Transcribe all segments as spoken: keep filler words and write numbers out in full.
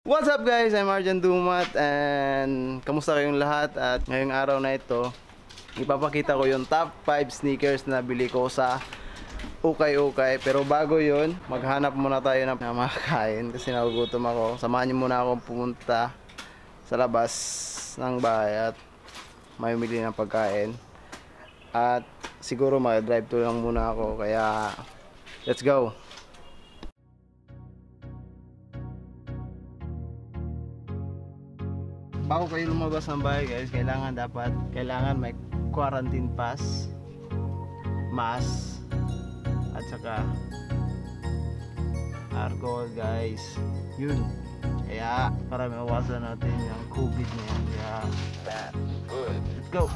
What's up guys? I'm Arjan Dumat and kamusta kayong lahat? At ngayong araw na ito, ipapakita ko yung top five sneakers na nabili ko sa ukay-ukay. Pero bago yun, maghanap muna tayo ng makakain kasi nagugutom ako. Samahan niyo muna akong pumunta sa labas ng bahay at mamimili ng pagkain. At siguro mag-drive to lang muna ako, kaya let's go! Bago kayo lumabas ng bahay guys, kailangan dapat kailangan may quarantine pass, mask, at saka alcohol guys. Yun. Kaya para mawasan natin yung COVID na yan. Kaya let's go.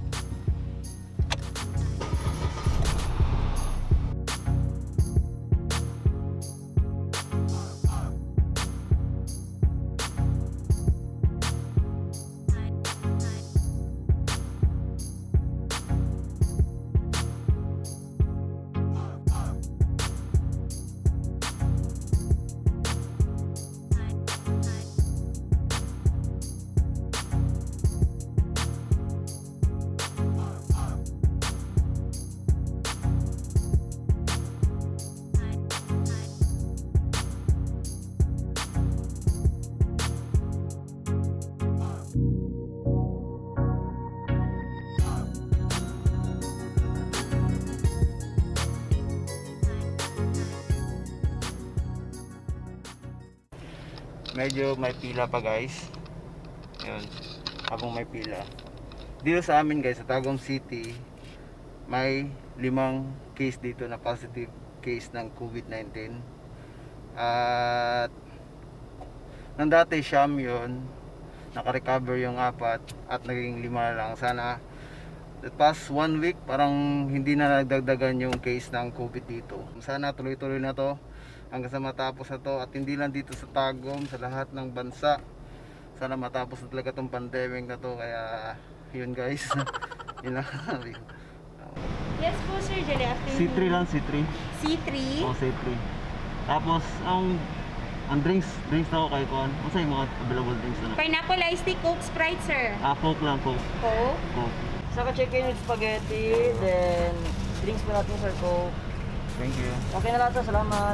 Medyo may pila pa guys. Yun, habang may pila dito sa amin guys, sa Tagum City, may limang case dito na positive case ng COVID nineteen. At nang dati siyam yun, naka-recover yung apat at naging lima lang. Sana the past one week parang hindi na nagdagdagan yung case ng COVID dito. Sana tuloy-tuloy na to hanggang sa matapos na to, at hindi lang dito sa Tagum, sa lahat ng bansa. Sana matapos na talaga tong pandemic na to. Kaya yun guys. Yun lang. Yes po sir, Jelly after C three lang, C three. C three? O, C three. Tapos ang ang drinks, drinks na ako kay Kon. Ano sa yung mga available drinks na? Pineapple iced tea, Coke, Sprite sir. Ah, Coke lang, Coke. Coke? Coke. Saka chicken with spaghetti, then drinks po natin sir, Coke. Thank you. Okay na lang sir, salamat.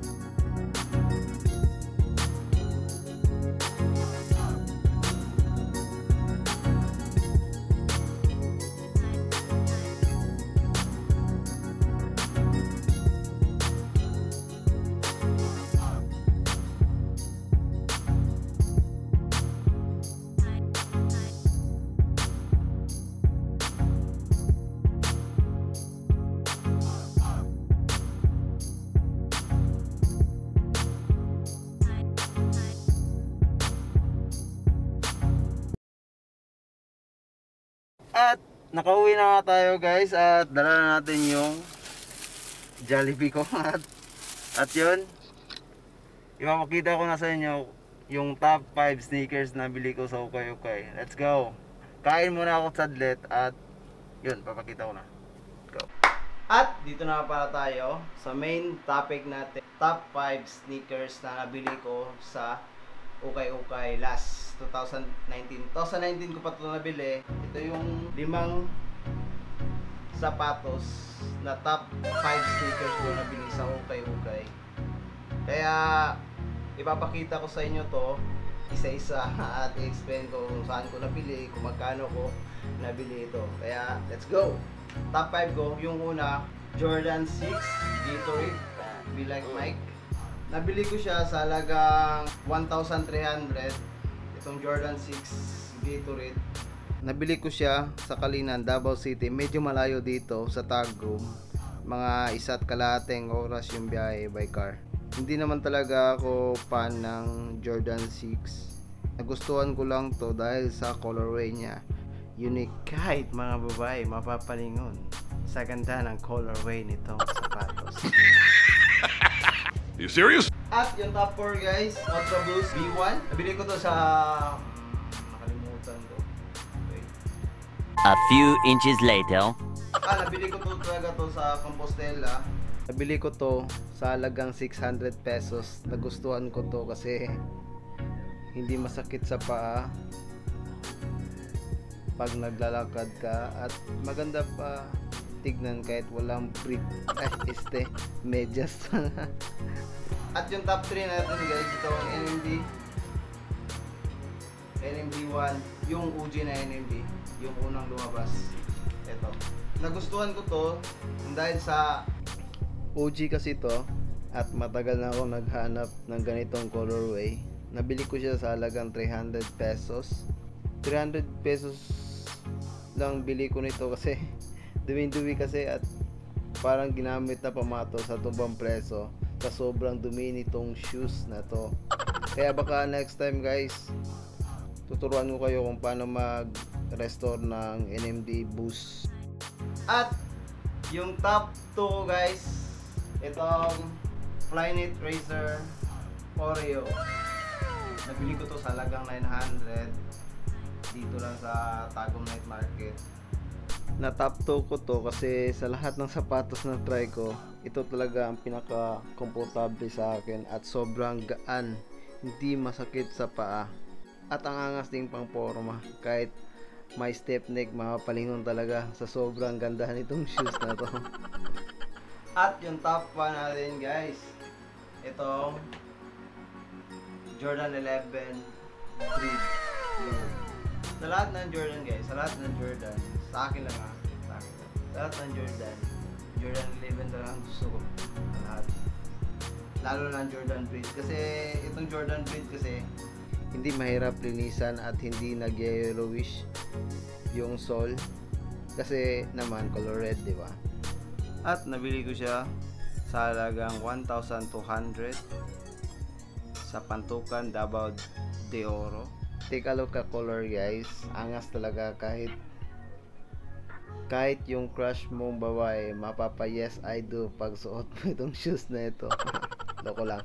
At nakauwi na nga tayo guys, at dala na natin yung Jollibee ko. At, at yun, ipapakita ko na sa inyo yung top five sneakers na bili ko sa ukay-ukay. Let's go! Kain muna ako sadlit at yun, papakita ko na. Go! At dito na pala tayo sa main topic natin, top five sneakers na nabili ko sa ukay-ukay last twenty nineteen. twenty nineteen ko pa ito nabili. Ito yung limang sapatos na top five sneakers ko nabili sa ukay-ukay. Kaya ipapakita ko sa inyo to isa-isa at i-explain ko kung saan ko nabili, kung magkano ko nabili ito. Kaya let's go! Top five ko, yung una, Jordan six Gatorade Be Like Mike. Nabili ko siya sa halagang one thousand three hundred. Itong Jordan six Gatorade. Nabili ko siya sa Kalinan, Davao City. Medyo malayo dito sa Tagum. Mga isa't kalahating oras yung biyahe by car. Hindi naman talaga ako fan ng Jordan six. Nagustuhan ko lang to dahil sa colorway niya. Unique, kahit mga babae mapapalingon sa ganda ng colorway nitong sapatos. You serious? At yung top four guys, Ultra Boost B one. Nabili ko to sa um, nakalimutan ko. Wait. A few inches later. Ah, nabili ko to talaga to sa Compostela. Nabili ko to sa halagang six hundred pesos. Nagustuhan ko to kasi hindi masakit sa paa pag naglalakad ka, at maganda pa tignan kahit walang brief ay este medyas. At yung top three natin guys, ito ang N M D N M D one, yung O G na N M D, yung unang lumabas. Ito, nagustuhan ko to dahil sa O G kasi to, at matagal na ako naghanap ng ganitong colorway. Nabili ko siya sa halagang three hundred pesos. three hundred pesos lang bili ko nito kasi dumi-dumi kasi, at parang ginamit na pamato sa tumbang preso sa sobrang dumi nitong shoes na to. Kaya baka next time guys, tuturuan ko kayo kung paano mag-restore ng N M D Boost. At yung top two guys, itong Flyknit Racer Oreo. Nabili ko to sa halagang nine hundred dito lang sa Tagum Night Market. Na top two ko to kasi sa lahat ng sapatos na try ko, ito talaga ang pinaka komportable sa akin at sobrang gaan, hindi masakit sa paa, at ang angas ding pang forma. Kahit may step neck, mapapalingon talaga sa sobrang ganda nitong shoes na to. At yung top one natin guys, itong Jordan eleven Breed. Sa lahat ng Jordan guys, sa lahat ng Jordan, sa akin lang ha, sa akin lang. Sa lahat ng Jordan, Jordan eleven talaga ang gusto ko. Sa lahat. Lalo na Jordan Breed. Kasi itong Jordan Breed kasi, hindi mahirap linisan at hindi nag-yellowish yung sole. Kasi naman color red, di ba? At nabili ko siya sa halagang one thousand two hundred sa Pantukan, Davao de Oro. Take a look at color guys, angas talaga. Kahit kahit yung crush mong babae, mapapa yes I do pag suot mo itong shoes na ito. Loko lang.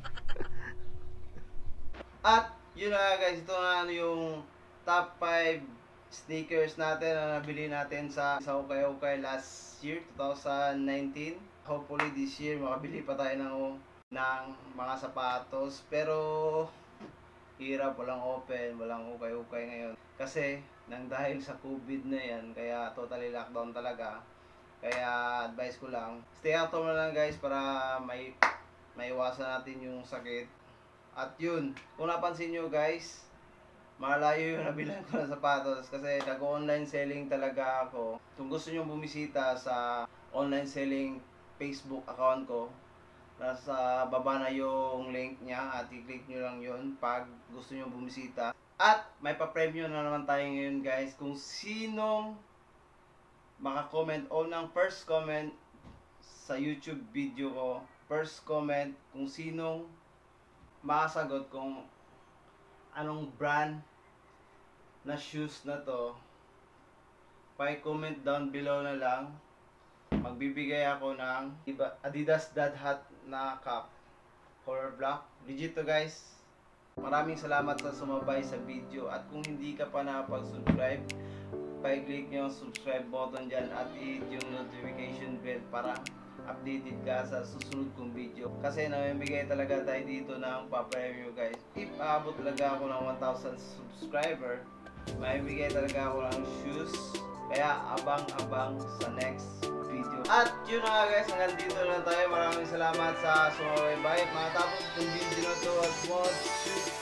At yun na guys, ito na yung top five sneakers natin na nabili natin sa sa Ukay Ukay last year, twenty nineteen. Hopefully this year makabili pa tayo ng ng mga sapatos, pero hirap, walang open, walang ukay-ukay ngayon kasi nang dahil sa COVID na yan, kaya totally lockdown talaga. Kaya advice ko lang, stay out na lang guys para may maiwasan natin yung sakit. At yun, kung napansin nyo guys, malayo yung nabilan ko ng sapatos kasi nag-online selling talaga ako. Kung gusto nyo bumisita sa online selling Facebook account ko, nasa baba na yung link niya at i-click nyo lang yun pag gusto nyo bumisita. At may pa-premyo na naman tayo ngayon guys. Kung sinong maka-comment o ng first comment sa YouTube video ko, first comment kung sinong makasagot kung anong brand na shoes na to, pa-comment down below na lang. Magbibigay ako ng Adidas Dad Hat na cup, color black. Legit to guys. Maraming salamat sa sumabay sa video, at kung hindi ka pa nakapag-subscribe, pa-click nyo yung subscribe button dyan at i-hit yung notification bell para updated ka sa susunod kong video. Kasi namimigay talaga tayo dito ng pa-preview guys. If aabot talaga ako ng one thousand subscriber, mamimigay talaga ako ng shoes. Kaya abang-abang sa next video. At yun na nga guys, hanggang dito na tayo. Maraming salamat sa sumabaybay. Matapos itong video na to at watch